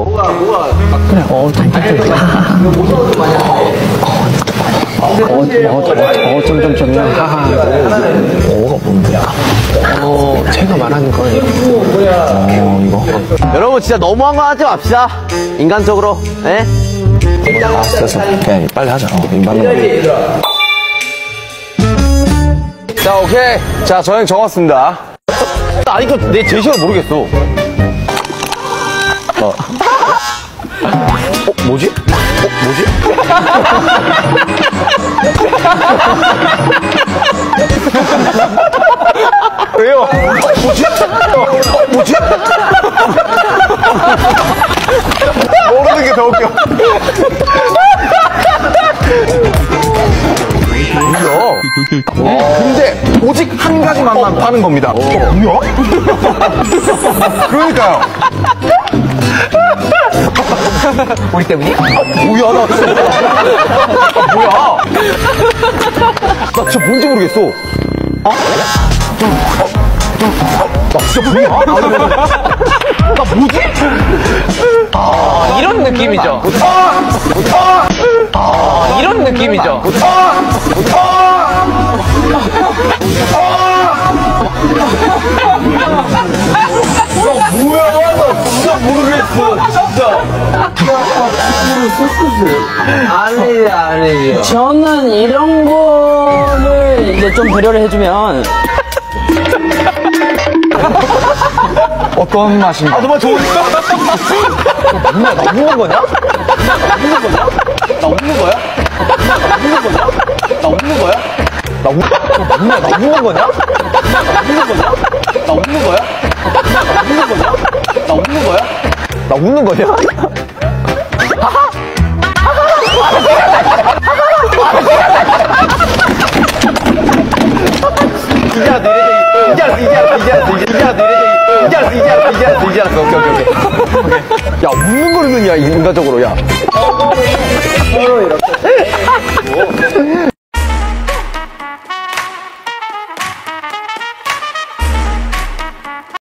그래, 점점점이야. 하하. 뭐가 뭔데야? 제가 말하는 거 이거. 여러분 진짜 너무한 거 하지 맙시다. 인간적으로. 예? 됐어. 그냥 빨리 하자. 인간으로. 자, 오케이. 자, 저형 적었습니다. 아니, 내 제시어를 모르겠어. 뭐지? 뭐지? 왜요? 뭐지? 뭐지? 모르는 게 더 웃겨. 근데 오직 한 가지만 파는 겁니다. 뭐야? 그러니까요. 우리 때문이? 뭐야, 나 진짜. 뭐야? 나 진짜 뭔지 모르겠어. 나 진짜 뭐야? 나 뭐지? 이런 느낌이죠. 이런 느낌이죠. 뭐야? 나 진짜 모르겠어. 진짜. 아니지. 저는 이런 거를 이제 좀 배려를 해주면 어떤 맛인가? 정말 좋은. 뭐야, 나 웃는 거냐? 나 웃는 거야? 나 웃는 거야? 나 웃는 거냐? 나 웃는 거야? 나 웃는 거야? 나 웃는 거냐? 이제 알았어. 오케이. 야, 웃는 거를 넣냐, 인간적으로, 야. 서로 이렇게.